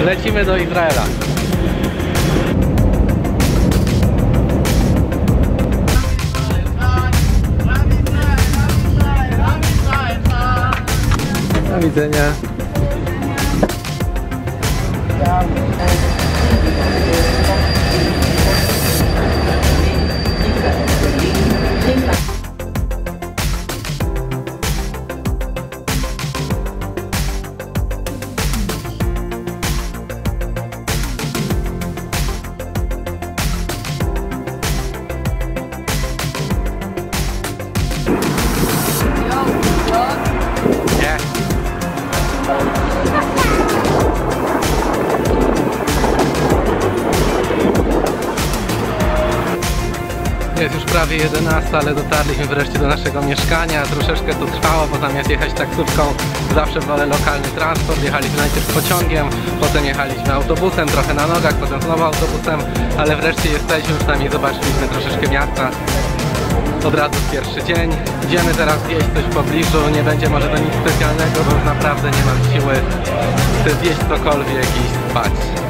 Lecimy do Izraela. Do widzenia. Jest już prawie 11, ale dotarliśmy wreszcie do naszego mieszkania. Troszeczkę to trwało, bo zamiast jechać taksówką zawsze wolę lokalny transport. Jechaliśmy najpierw pociągiem, potem jechaliśmy autobusem, trochę na nogach, potem znowu autobusem, ale wreszcie jesteśmy, przynajmniej zobaczyliśmy troszeczkę miasta. Od razu pierwszy dzień. Idziemy teraz zjeść coś w pobliżu, nie będzie może to nic specjalnego, bo już naprawdę nie mam siły. Chcę zjeść cokolwiek i spać.